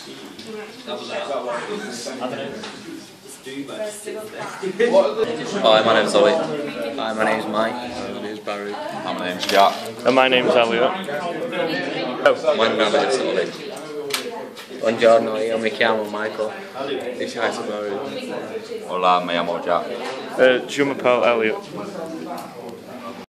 Hi, my name's Ollie. Hi, my name's Mike. My name's Barry. Hi, my name's Jack. And my name's Elliot. My name's Ollie. Buongiorno, io mi chiamo Michael. E ci Barry. Hola, me llamo Jack. Je m'appelle Elliot.